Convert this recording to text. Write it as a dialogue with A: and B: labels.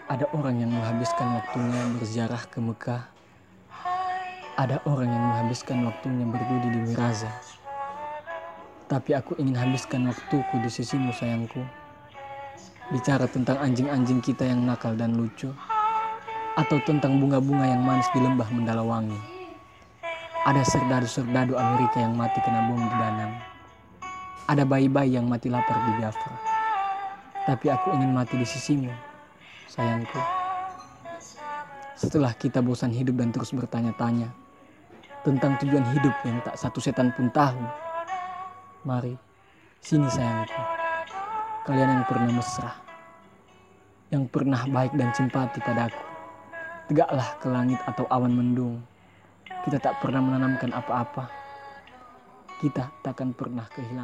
A: Ada orang yang menghabiskan waktunya berziarah ke Mekah. Ada orang yang menghabiskan waktunya berjudi di Miraza. Tapi aku ingin habiskan waktuku di sisimu sayangku. Bicara tentang anjing-anjing kita yang nakal dan lucu. Atau tentang bunga-bunga yang manis di lembah Mendalawangi. Ada serdadu-serdadu Amerika yang mati kena bom di Danang. Ada bayi-bayi yang mati lapar di Biafra. Tapi aku ingin mati di sisimu, sayangku. Setelah kita bosan hidup dan terus bertanya-tanya tentang tujuan hidup yang tak satu setan pun tahu. Mari, sini sayangku. Kalian yang pernah mesra, yang pernah baik dan simpati padaku. Tegaklah ke langit atau awan mendung. Kita tak pernah menanamkan apa-apa. Kita takkan pernah kehilangan.